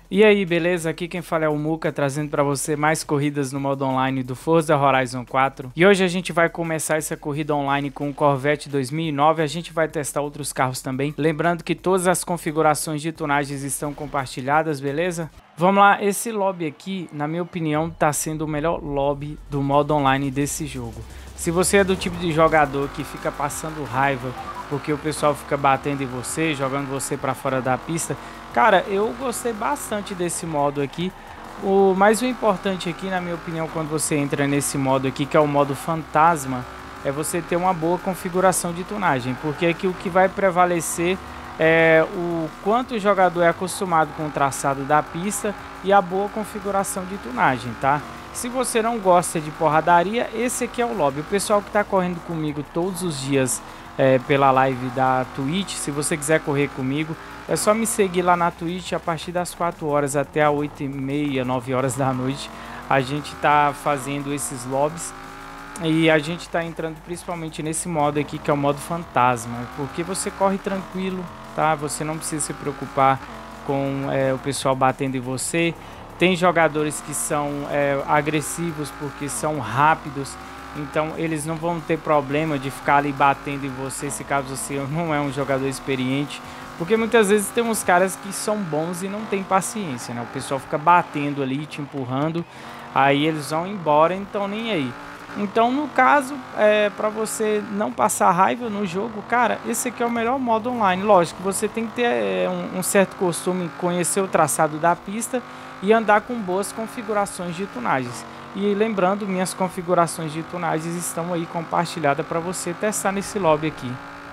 E aí, beleza? Aqui quem fala é o Muca, trazendo para você mais corridas no modo online do Forza Horizon 4. E hoje a gente vai começar essa corrida online com o Corvette 2009, a gente vai testar outros carros também. Lembrando que todas as configurações de tunagens estão compartilhadas, beleza? Vamos lá, esse lobby aqui, na minha opinião, tá sendo o melhor lobby do modo online desse jogo. Se você é do tipo de jogador que fica passando raiva porque o pessoal fica batendo em você, jogando você para fora da pista, cara, eu gostei bastante desse modo aqui. Mas o importante aqui, na minha opinião, quando você entra nesse modo aqui, que é o modo fantasma, é você ter uma boa configuração de tunagem, porque aqui o que vai prevalecer é o quanto o jogador é acostumado com o traçado da pista e a boa configuração de tunagem, tá? Se você não gosta de porradaria, esse aqui é o lobby. O pessoal que está correndo comigo todos os dias pela live da Twitch, se você quiser correr comigo, é só me seguir lá na Twitch a partir das 4 horas até as 8h30, 9 horas da noite. A gente tá fazendo esses lobbies e a gente tá entrando principalmente nesse modo aqui, que é o modo fantasma, porque você corre tranquilo, tá? Você não precisa se preocupar com o pessoal batendo em você. Tem jogadores que são agressivos porque são rápidos, então eles não vão ter problema de ficar ali batendo em você se caso você não é um jogador experiente. Porque muitas vezes tem uns caras que são bons e não tem paciência, né? O pessoal fica batendo ali, te empurrando, aí eles vão embora, então nem aí. Então, no caso, para você não passar raiva no jogo, cara, esse aqui é o melhor modo online. Lógico, você tem que ter um certo costume, conhecer o traçado da pista e andar com boas configurações de tunagens. E lembrando, minhas configurações de tunagens estão aí compartilhadas para você testar nesse lobby aqui.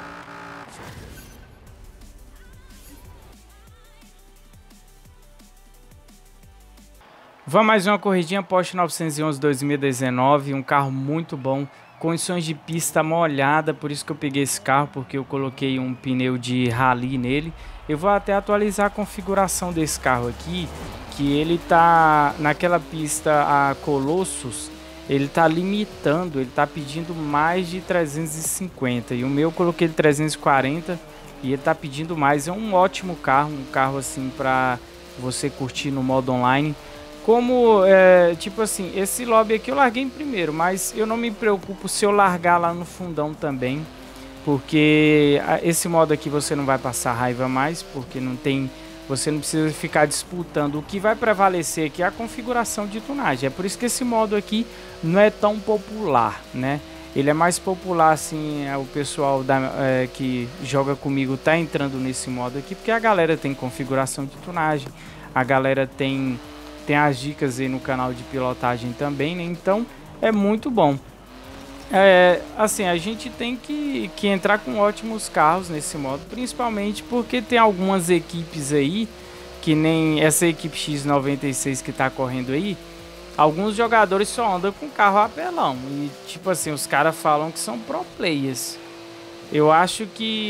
Vamos mais uma corridinha Porsche 911 2019, um carro muito bom, condições de pista molhada, por isso que eu peguei esse carro, porque eu coloquei um pneu de rally nele. Eu vou até atualizar a configuração desse carro aqui, que ele tá naquela pista a Colossus, ele tá limitando, ele tá pedindo mais de 350, e o meu eu coloquei ele 340 e ele tá pedindo mais. É um ótimo carro, um carro assim para você curtir no modo online. Como, tipo assim, esse lobby aqui eu larguei em primeiro, mas eu não me preocupo se eu largar lá no fundão também, porque esse modo aqui você não vai passar raiva mais, porque não tem, você não precisa ficar disputando. O que vai prevalecer aqui é a configuração de tunagem, é por isso que esse modo aqui não é tão popular, né? Ele é mais popular assim, o pessoal que joga comigo tá entrando nesse modo aqui, porque a galera tem configuração de tunagem, a galera tem as dicas aí no canal de pilotagem também, né? Então é muito bom. Assim, a gente tem que entrar com ótimos carros nesse modo, principalmente porque tem algumas equipes aí, que nem essa equipe X96 que tá correndo aí, alguns jogadores só andam com carro apelão, e tipo assim, os caras falam que são pro players. Eu acho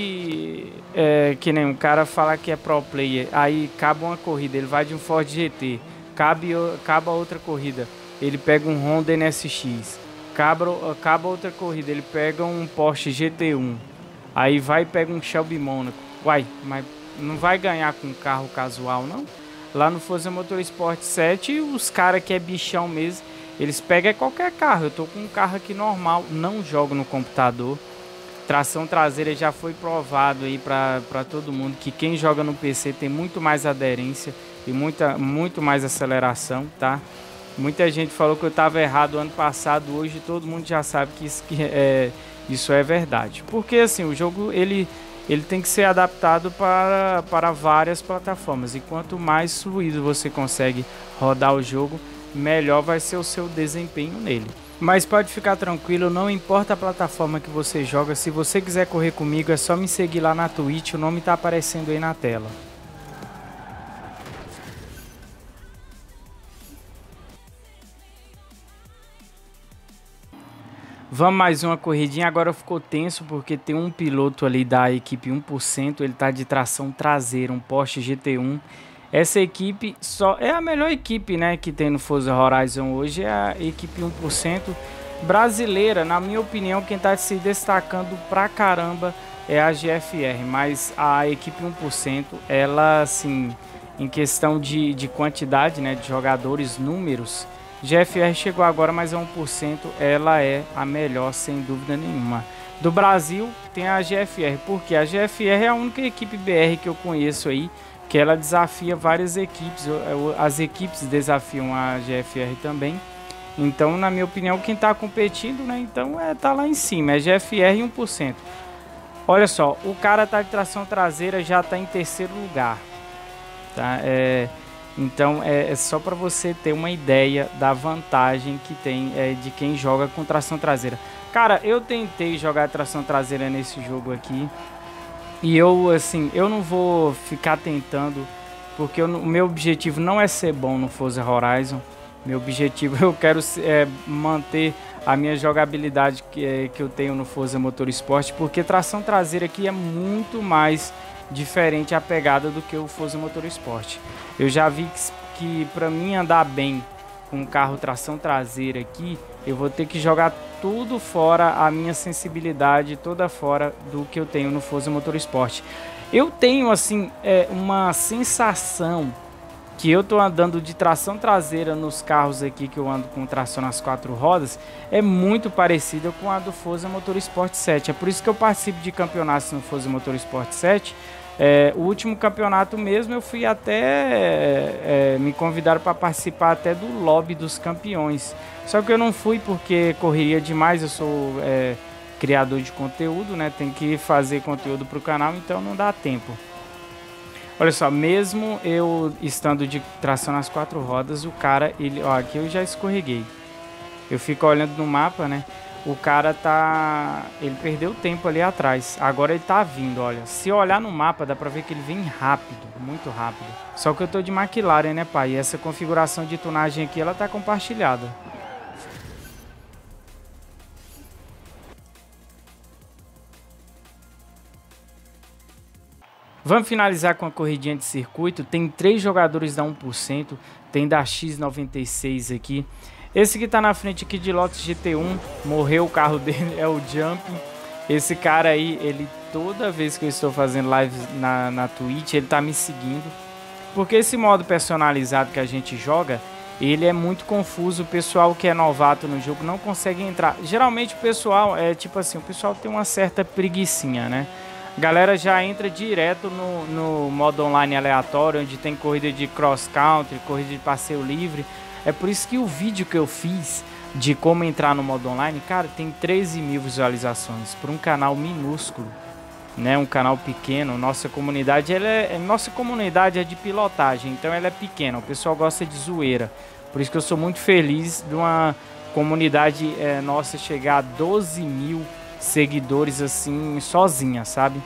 que nem um cara fala que é pro player, aí acaba uma corrida, ele vai de um Ford GT, acaba outra corrida, ele pega um Honda NSX, acaba outra corrida, ele pega um Porsche GT1, aí vai e pega um Shelby Monaco. Uai, mas não vai ganhar com um carro casual, não? Lá no Forza Motorsport 7, os caras que é bichão mesmo, eles pegam qualquer carro. Eu tô com um carro aqui normal, não jogo no computador. Tração traseira já foi provado aí para todo mundo que quem joga no PC tem muito mais aderência e muito mais aceleração, tá? Muita gente falou que eu estava errado ano passado, hoje todo mundo já sabe que isso é verdade. Porque assim, o jogo ele tem que ser adaptado para várias plataformas, e quanto mais fluido você consegue rodar o jogo, melhor vai ser o seu desempenho nele. Mas pode ficar tranquilo, não importa a plataforma que você joga, se você quiser correr comigo é só me seguir lá na Twitch, o nome está aparecendo aí na tela. Vamos mais uma corridinha, agora ficou tenso porque tem um piloto ali da equipe 1%, ele tá de tração traseira, um Porsche GT1. Essa equipe só é a melhor equipe, né, que tem no Forza Horizon hoje, é a equipe 1% brasileira. Na minha opinião, quem tá se destacando pra caramba é a GFR, mas a equipe 1%, ela assim, em questão de quantidade, né, de jogadores, números, GFR chegou agora, mas é 1%, ela é a melhor, sem dúvida nenhuma. Do Brasil tem a GFR, porque a GFR é a única equipe BR que eu conheço aí, que ela desafia várias equipes, as equipes desafiam a GFR também. Então, na minha opinião, quem está competindo, né, então tá lá em cima, é GFR 1%. Olha só, o cara tá de tração traseira, já tá em terceiro lugar, tá? Então é só para você ter uma ideia da vantagem que tem de quem joga com tração traseira. Cara, eu tentei jogar tração traseira nesse jogo aqui e eu não vou ficar tentando, porque o meu objetivo não é ser bom no Forza Horizon. Meu objetivo, eu quero manter a minha jogabilidade que eu tenho no Forza Motorsport, porque tração traseira aqui é muito mais diferente a pegada do que o Forza Motorsport. Eu já vi que para mim andar bem com um carro tração traseira aqui, eu vou ter que jogar tudo fora, a minha sensibilidade toda fora do que eu tenho no Forza Motorsport. Eu tenho assim uma sensação que eu tô andando de tração traseira nos carros aqui que eu ando com tração nas 4 rodas, é muito parecida com a do Forza Motorsport 7. É por isso que eu participo de campeonatos no Forza Motorsport 7. O último campeonato mesmo eu fui até me convidaram para participar até do lobby dos campeões. Só que eu não fui porque correria demais, eu sou criador de conteúdo, né? Tem que fazer conteúdo para o canal, então não dá tempo. Olha só, mesmo eu estando de tração nas 4 rodas, o cara, aqui eu já escorreguei. Eu fico olhando no mapa, né? O cara ele perdeu tempo ali atrás. Agora ele tá vindo, olha. Se olhar no mapa, dá pra ver que ele vem rápido, muito rápido. Só que eu tô de McLaren, né, pai? E essa configuração de tunagem aqui, ela tá compartilhada. Vamos finalizar com a corridinha de circuito. Tem 3 jogadores da 1%. Tem da X96 aqui. Esse que tá na frente aqui de Lotus GT1. Morreu o carro dele, é o Jump. Esse cara aí, ele toda vez que eu estou fazendo live na Twitch, ele tá me seguindo. Porque esse modo personalizado que a gente joga, ele é muito confuso. O pessoal que é novato no jogo não consegue entrar. Geralmente o pessoal tipo assim, o pessoal tem uma certa preguicinha, né? A galera já entra direto no modo online aleatório, onde tem corrida de cross country, corrida de passeio livre. É por isso que o vídeo que eu fiz de como entrar no modo online, cara, tem 13 mil visualizações para um canal minúsculo, né? Um canal pequeno. Nossa comunidade, nossa comunidade é de pilotagem, então ela é pequena. O pessoal gosta de zoeira. Por isso que eu sou muito feliz de uma comunidade nossa chegar a 12 mil seguidores assim sozinha, sabe?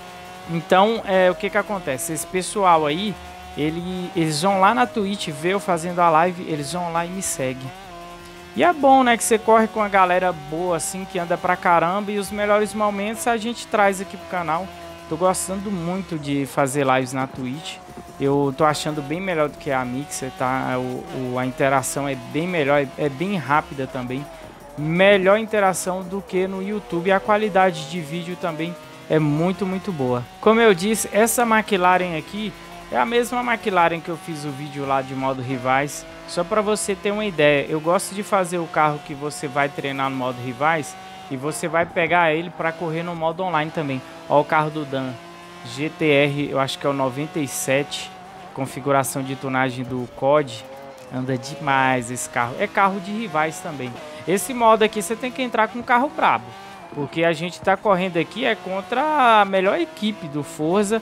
Então o que acontece? Esse pessoal aí, eles vão lá na Twitch ver eu fazendo a live, eles vão lá e me seguem. E é bom, né, que você corre com a galera boa assim, que anda pra caramba, e os melhores momentos a gente traz aqui pro canal. Tô gostando muito de fazer lives na Twitch. Eu tô achando bem melhor do que a Mixer, tá? A interação é bem melhor, é bem rápida também. Melhor interação do que no YouTube. A qualidade de vídeo também é muito, muito boa. Como eu disse, essa McLaren aqui é a mesma McLaren que eu fiz o vídeo lá de modo rivais. Só para você ter uma ideia, eu gosto de fazer o carro que você vai treinar no modo rivais e você vai pegar ele para correr no modo online também. Ó, o carro do Dan, GTR, eu acho que é o 97, configuração de tunagem do COD. Anda demais esse carro. É carro de rivais também. Esse modo aqui você tem que entrar com um carro brabo, porque a gente tá correndo aqui contra a melhor equipe do Forza.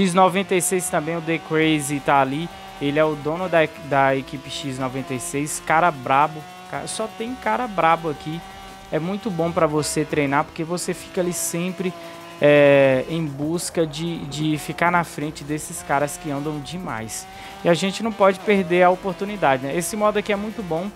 X96 também, o The Crazy tá ali. Ele é o dono da equipe X96. Cara brabo. Só tem cara brabo aqui. É muito bom para você treinar, porque você fica ali sempre em busca de ficar na frente desses caras que andam demais. E a gente não pode perder a oportunidade, né? Esse modo aqui é muito bom,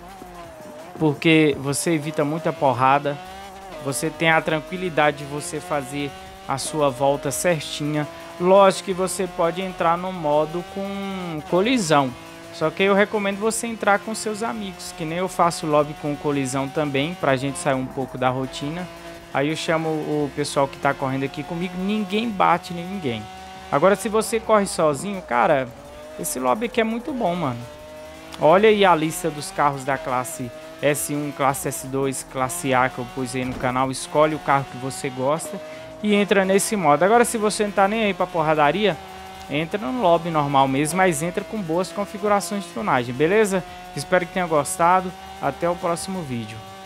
porque você evita muita porrada. Você tem a tranquilidade de você fazer a sua volta certinha. Lógico que você pode entrar no modo com colisão. Só que eu recomendo você entrar com seus amigos, que nem eu faço lobby com colisão também, pra gente sair um pouco da rotina. Aí eu chamo o pessoal que tá correndo aqui comigo, ninguém bate em ninguém. Agora, se você corre sozinho, cara, Esse lobby aqui é muito bom, mano. Olha aí a lista dos carros da classe S1, classe S2, classe A que eu pus aí no canal. Escolhe o carro que você gosta e entra nesse modo. Agora, se você não tá nem aí pra porradaria, entra no lobby normal mesmo, mas entra com boas configurações de tunagem, beleza? Espero que tenha gostado. Até o próximo vídeo.